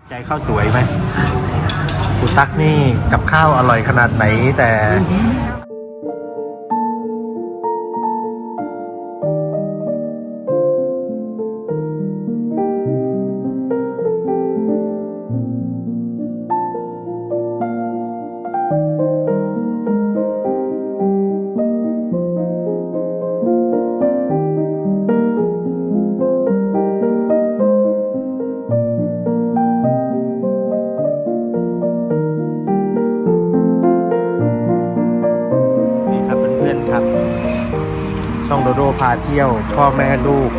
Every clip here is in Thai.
ใจข้าวสวยไหมคุณตั๊กนี่กับข้าวอร่อยขนาดไหนแต่ช่องโดโดพาเที่ยวพ่อแม่ลูก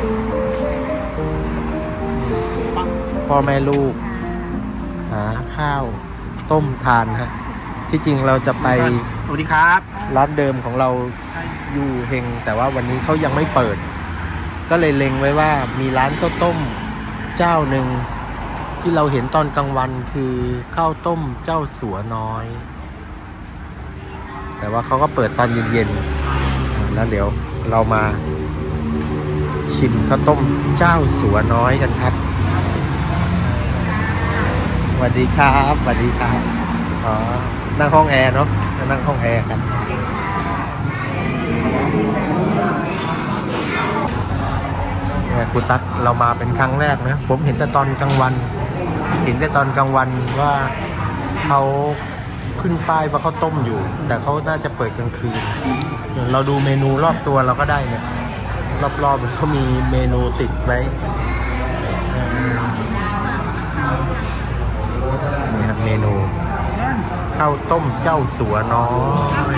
หาข้าวต้มทานฮะที่จริงเราจะไปสวัสดีครับร้านเดิมของเราอยู่เฮงแต่ว่าวันนี้เขายังไม่เปิดก็เลยเล็งไว้ว่ามีร้านข้าวต้มเจ้าหนึ่งที่เราเห็นตอนกลางวันคือข้าวต้มเจ้าสัวน้อยแต่ว่าเขาก็เปิดตอนเย็นๆแล้วเดี๋ยวเรามาชิมข้าวต้มเจ้าสัวน้อยกันครับสวัสดีครับสวัสดีครับอ๋อนั่งห้องแอร์เนาะนั่งห้องแอร์กันเนี่ยคุณตั๊กเรามาเป็นครั้งแรกนะผมเห็นแต่ตอนกลางวันว่าเขาขึ้นป้ายว่าเขาต้มอยู่แต่เขาน่าจะเปิดกลางคืนเราดูเมนูรอบตัวเราก็ได้เนี่ยรอบๆเขามีเมนูติดไว้นี่ครับเมนูข้าวต้มเจ้าสัวน้อย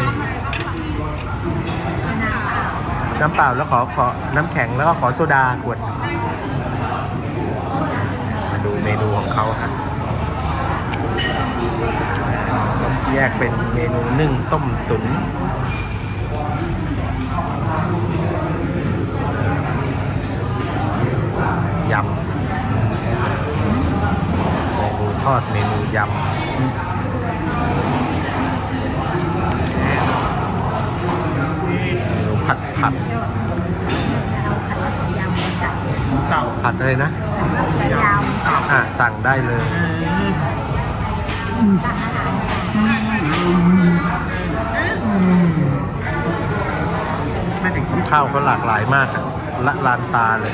น้ำเปล่าแล้วขอน้ำแข็งแล้วก็ขอโซดาขวดมาดูเมนูของเขาครับแยกเป็นเมนูนึ่งต้มตุ๋นยำเมนูทอดเมนูยำเมนูผัดเลยนะสั่งได้เลยข้าวก็หลากหลายมากครับละลานตาเลย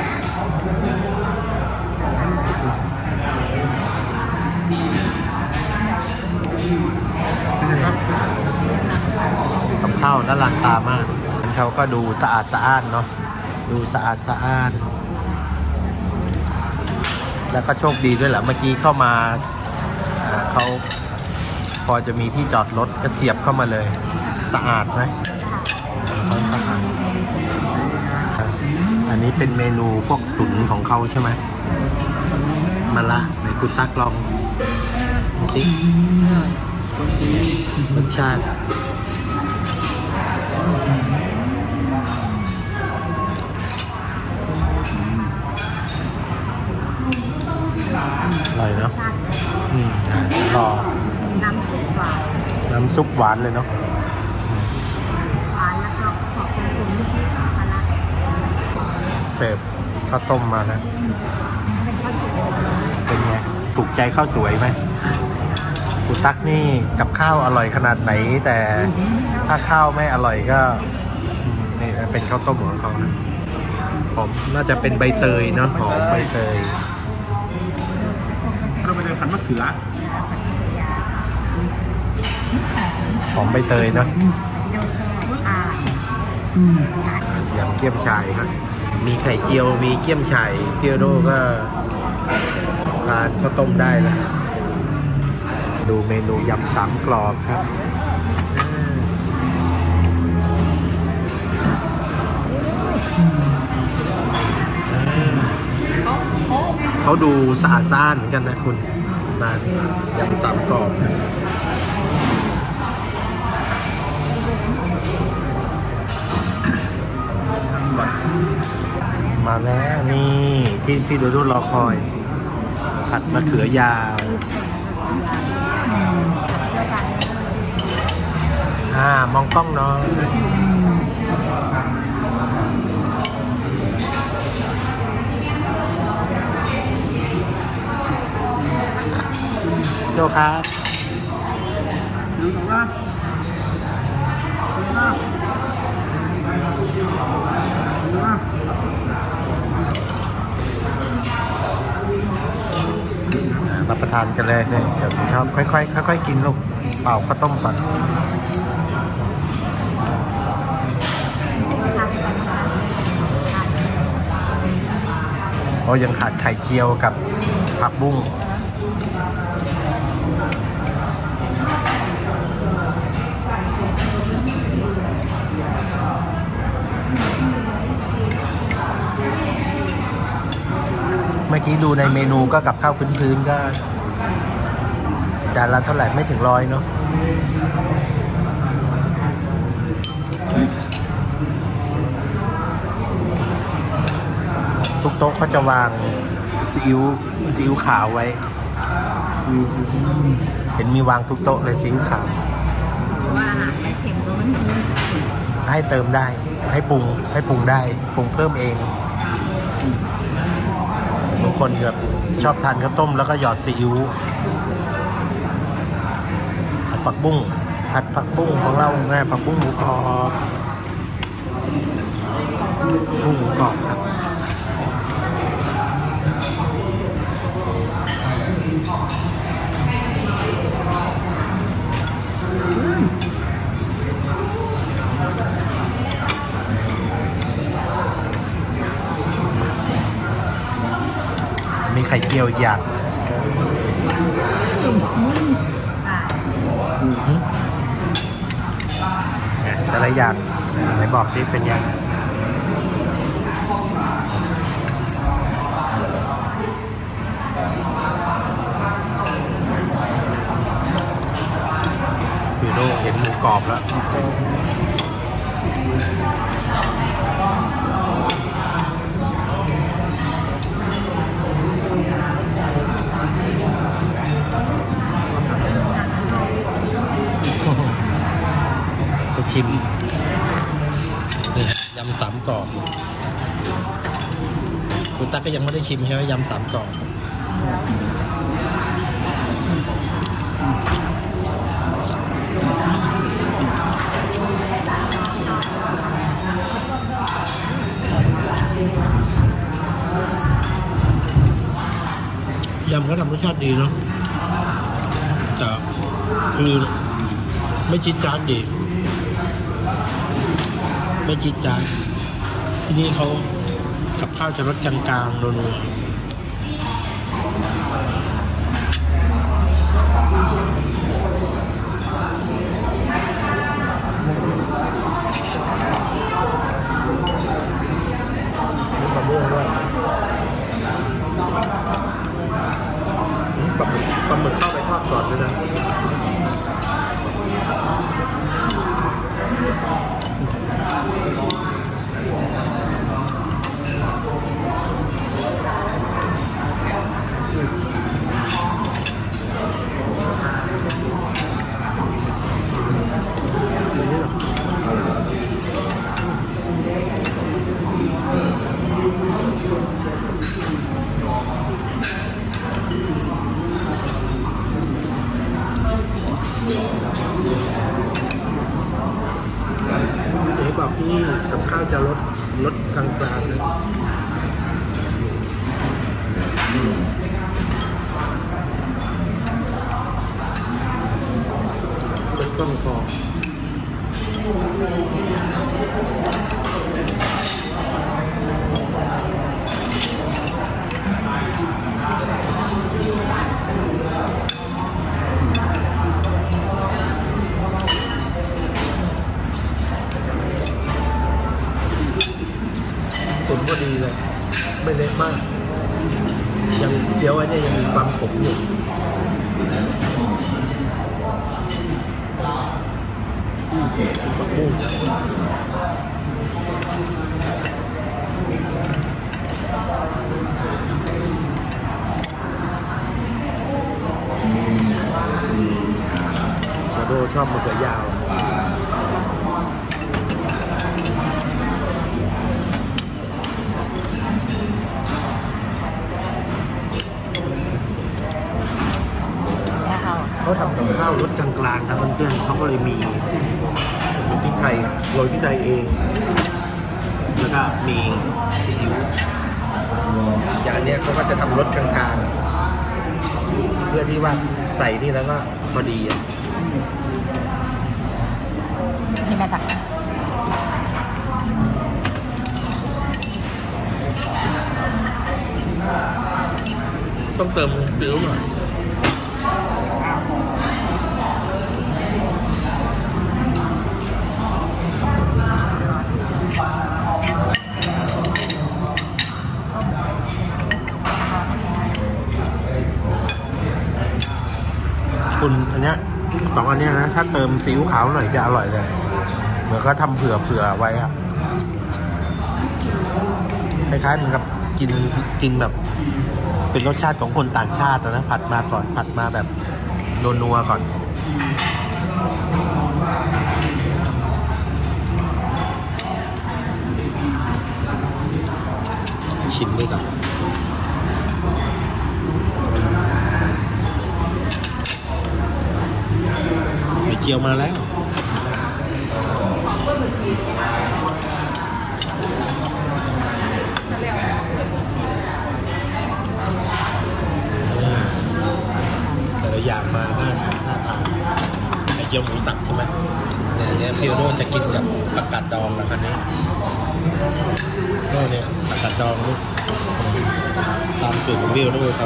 กับข้าวละลานตามากเขาก็ดูสะอาดสะอ้านเนาะดูสะอาดสะอ้านแล้วก็โชคดีด้วยแหละเมื่อกี้เข้ามาเขาพอจะมีที่จอดรถก็เสียบเข้ามาเลยสะอาดไหมสะอาดอันนี้เป็นเมนูพวกตุ๋นของเขาใช่ไหมมาละไหนคุณตั๊กลองดูสิรสชาติอร่อยเนาะรอน้ำซุปหวานเลยเนาะหวานแล้วก็ขอบคุณนิดๆเสิร์ฟข้าวต้มมานะเป็นไงถูกใจข้าวสวยไหมคุณตั๊กนี่กับข้าวอร่อยขนาดไหนแต่ถ้าข้าวไม่อร่อยก็นี่เป็นข้าวต้มของเขานะผมน่าจะเป็นใบเตยเนาะหอมใบเตยเราไปเดินขันมะเขือหอมใบเตยเนาะยำเกี๊ยมฉ่ายครับมีไข่เจียวมีเกี๊ยมฉ่ายเพียวโดก็ทานข้าวต้มได้แล้วดูเมนูยำสามกรอบครับเขาดูสะอาดสะอ้านเหมือนกันนะคุณร้านยำสามกรอบมาแล้วนี่ที่พี่ดูรอคอยผัดมะเขือยาวมองกล้องเนาะ มโยครับรับประทานกันเลยเนี่ยเดี๋ยวผมชอบค่อยๆกินลูกเปล่าข้าวต้มก่อนยังขาดไข่เจียวกับผักบุ้งเมื่อกี้ดูในเมนูก็กับข้าวพื้นๆก็จานละเท่าไหร่ไม่ถึง100เนาะทุกโต๊ะเขาจะวางซีอิ๊วขาวไว้เห็นมีวางทุกโต๊ะเลยซีอิ๊วขาวว่าอาหารไม่เค็มร้อนให้เติมได้ให้ปรุงได้ปรุงเพิ่มเองบางคนแบบชอบทานข้าวต้มแล้วก็หยอดซีอิ๊วผัดผักบุ้งของเราแม่ผักบุ้งหมูกรอบบุ้งหมูกรอบครับมีไข่เจียวอีกอย่างแต่ละอย่างไหนบอกที่เป็นยังคือโลกเห็นหมูกรอบแล้วจะชิมนี่ยำ3 กรอบคุณตาก็ยังไม่ได้ชิมใช่ไหมยำ3 กรอบยำเขาทำรสชาติดีเนาะแต่คือไม่จี๊ดจ๊าดดีไม่จี๊ดจ๊าดที่นี่เขากับข้าวจะรสกลางๆนัวปลาหมึกด้วยปลาหมึกเข้าไปทอดก่อนด้วยนะบอกที่กับข้าวจะลดกลางๆเลยจนต้องพอตุ๋นพอดีเลยไม่เละมากยังเจียวไว้เนี่ยยังมีความขมอยู่ผักบุ้งชาโดชอบมะเขือยาวนะคะเขาทำกับข้าวรสกลางๆนะเพื่อนๆเขาก็เลยมีพริกไทยโรยพริกไทยเองแล้วก็มีซีอิ๊วอย่างนี้เขาก็จะทำรสกลางๆเพื่อที่ว่าใส่นี่แล้วก็พอดีอ่ะนี่มาจากต้องเติมซีอิ๊วหน่อยคุณอันเนี้ย2 อันเนี้ยนะถ้าเติมซีอิ๊วขาวหน่อยจะอร่อยเลยเหมือนเขาทำเผื่อไว้อะคล้ายๆเหมือนกับกินแบบเป็นรสชาติของคนต่างชาตินะผัดมาก่อนผัดมาแบบนัวๆก่อนชิมด้วยก่อนไข่เจียวมาแล้วแต่ละอย่างมาน่าทานไข่เจียวหมูสับใช่ไหมเนี่ยพี่โรจน์จะกินกับผักกาดดองแล้วคันนี้ก็เนี่ยผักกาดดองลูกตามสูตรของพี่โรจน์เขา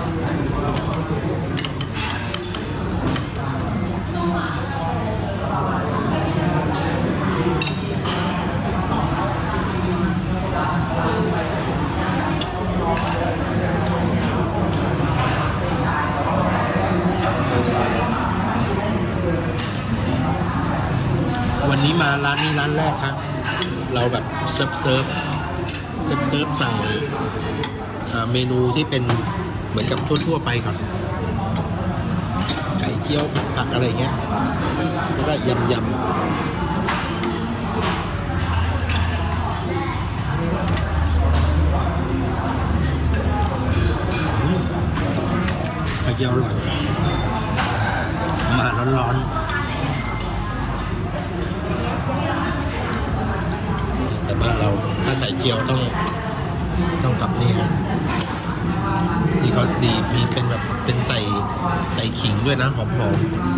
วันนี้มาร้านนี้ร้านแรกครับเราแบบเซิร์ฟสั่งเมนูที่เป็นเหมือนกับทั่วไปก่อนไก่เจียวผักอะไรเงี้ยแล้วก็ยำไข่เจียวอร่อยมาร้อนแต่บ้านเราถ้าใส่เจียวต้องกับนี่เขาดีมีเป็นแบบเป็นใส่ขิงด้วยนะหอม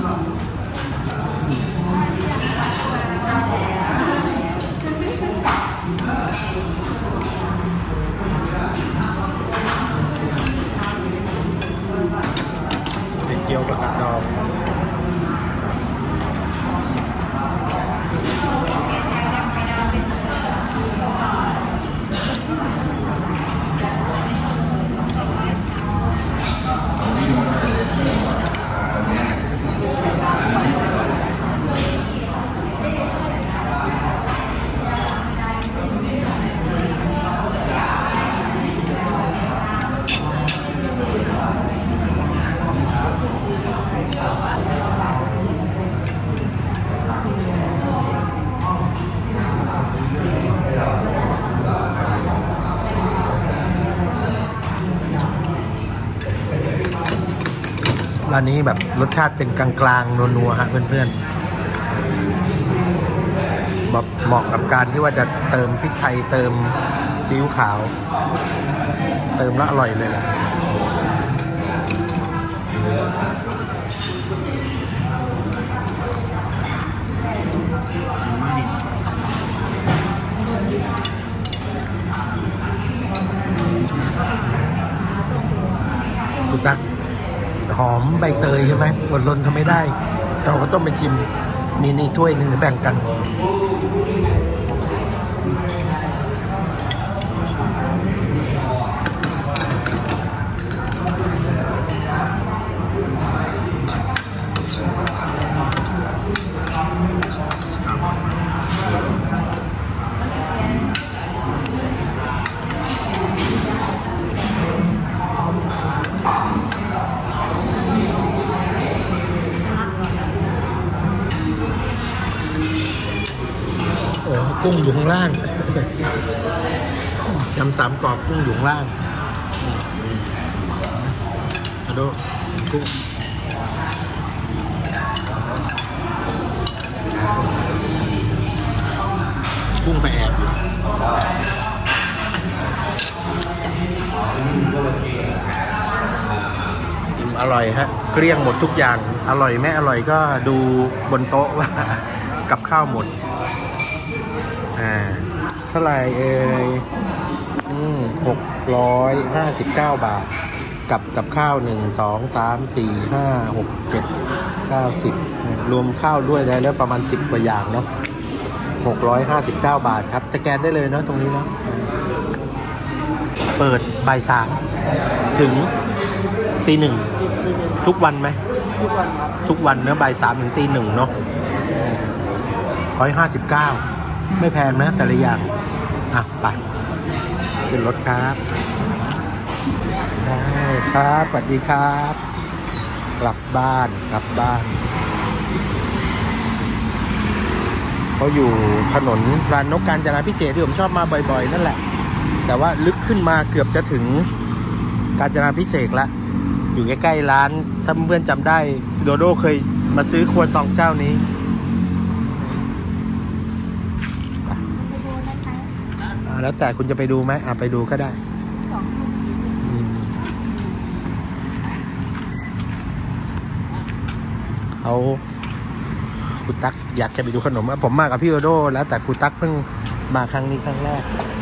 เป็นเจียวกับกระดองร้านนี้แบบรสชาติเป็นกลางๆนัวๆฮะเพื่อนๆแบบเหมาะกับการที่ว่าจะเติมพริกไทยเติมซีอิ๊วขาวเติมแล้วอร่อยเลยแหละถูกตักหอมใบเตยใช่ไหมอดรนทำไม่ได้เราก็ต้องไปชิมมีนี่ถ้วยหนึ่งแบ่งกันกุ้งอยู่ข้างล่างยำ3 กรอบกุ้งอยู่ข้างล่างกระโดดกุ้งกุ้งไปแอบอยู่อิ่มอร่อยฮะเกลี้ยงหมดทุกอย่างอร่อยไม่อร่อยก็ดูบนโต๊ะว่ากับข้าวหมดเท่าไหร่เอ่ย659 บาทกับข้าว1 2 3 4 5 6 7 9 10รวมข้าวด้วยได้แล้วประมาณ10กว่าอย่างเนาะ659 บาทครับสแกนได้เลยเนาะตรงนี้เนาะเปิดบ่าย 3ถึงตี 1ทุกวันไหมทุกวันครับทุกวันเนาะบ่าย 3ถึงตี 1เนาะ159ไม่แพงนะแต่ละอย่างไปขึ้นรถครับได้ครับสวัสดีครับกลับบ้านเขาอยู่ถนนลานนกกาญจนาภิเษกที่ผมชอบมาบ่อยๆนั่นแหละแต่ว่าลึกขึ้นมาเกือบจะถึงกาญจนาภิเษกละอยู่ใกล้ๆร้านถ้าเพื่อนจำได้โดโดเคยมาซื้อครัวซองเจ้านี้แล้วแต่คุณจะไปดูไหมไปดูก็ได้เขาครูตั๊กอยากจะไปดูขนมผมมากับพี่โดโดแล้วแต่ครูตั๊กเพิ่งมาครั้งนี้ครั้งแรก